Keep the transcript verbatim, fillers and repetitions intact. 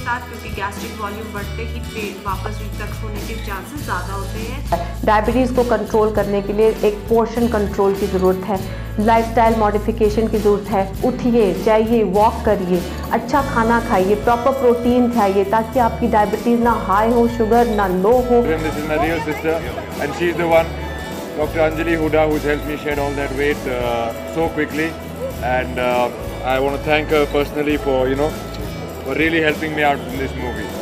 साथ, क्योंकि gastric volume बढ़ते ही पेट वापस रिफ्लक्स होने के चांसेस ज़्यादा होते हैं। डायबिटीज़ को कंट्रोल करने के लिए एक पोर्शन कंट्रोल की ज़रूरत है, लाइफस्टाइल मॉडिफिकेशन की ज़रूरत है। उठिए, जाइए, वॉक करिए, अच्छा खाना खाइए, प्रॉपर प्रोटीन खाइए, ताकि आपकी डायबिटीज़ ना हाई हो, शुगर ना लो हो। This is my real sister and she is the one, Doctor Anjali Huda, who's helped me shed all that weight uh, so quickly, and uh, I want to thank her personally for, you know, for really helping me out in this movie.